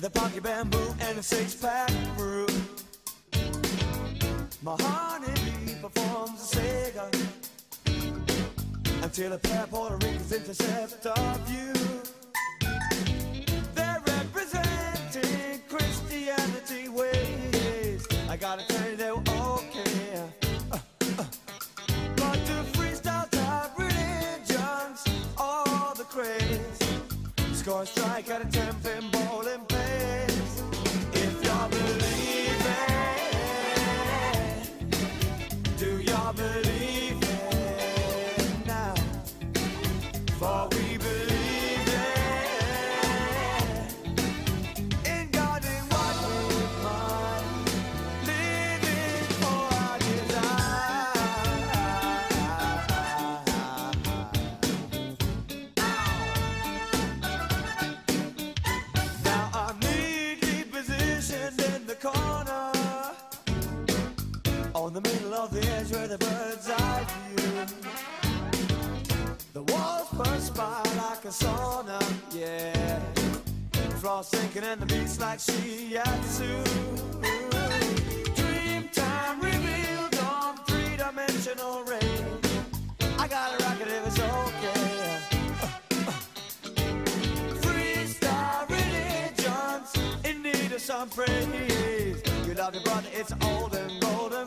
a pocket bamboo and a six-pack brew. My honeybee performs a cigar until a pair of Puerto Ricans intercept our view. They're representing Christianity ways. I gotta tell you they were okay. But the freestyle type religions, all the craze. Score a strike at a 10-pin bowling pace. If you're believing, do you believe it now? For we believe in God and what we find, living for our desire. Now I'm neatly positioned in the corner, on the middle of the edge where the bird's eye view. The walls perspire like a sauna, yeah. Floor sinking and the beats like shiatsu. Dreamtime revealed on three-dimensional rain. I gotta rock it if it's okay. Freestyle religions in need of some praise. You love your brother, it's old and golden.